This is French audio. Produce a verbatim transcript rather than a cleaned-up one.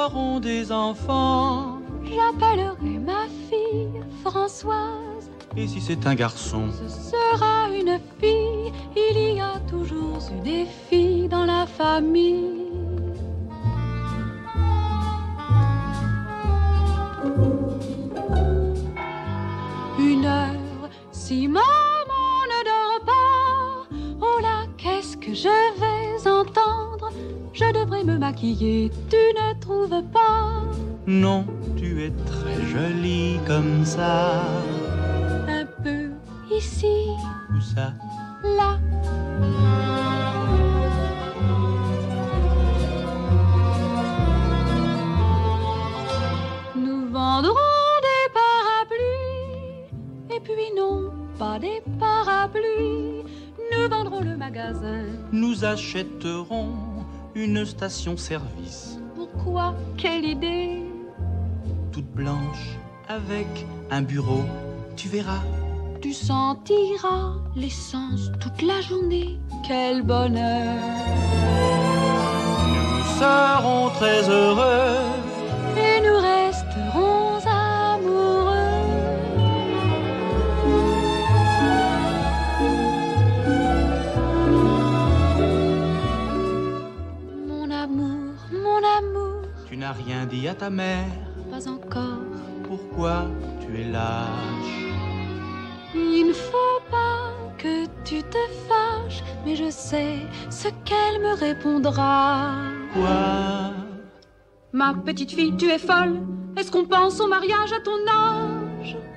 aurons des enfants, j'appellerai ma fille Françoise. Et si c'est un garçon, ce sera une fille. Il y a toujours eu des filles dans la famille. Une heure, si maman ne dort pas, oh là, qu'est-ce que je vais entendre? Je devrais me maquiller, tu ne trouves pas? Non, tu es très jolie comme ça. Un peu ici. Où ça? Là. Nous vendrons des parapluies. Et puis non, pas des parapluies. Nous vendrons le magasin. Nous achèterons une station-service. Pourquoi? Quelle idée? Toute blanche, avec un bureau, tu verras. Tu sentiras l'essence toute la journée. Quel bonheur! Nous serons très heureux. Et nous resterons amoureux. Mon amour, mon amour. Tu n'as rien dit à ta mère. Pas encore. Pourquoi tu es lâche? Il ne faut pas que tu te fâches, mais je sais ce qu'elle me répondra. Quoi? Ma petite fille, tu es folle. Est-ce qu'on pense au mariage à ton âge?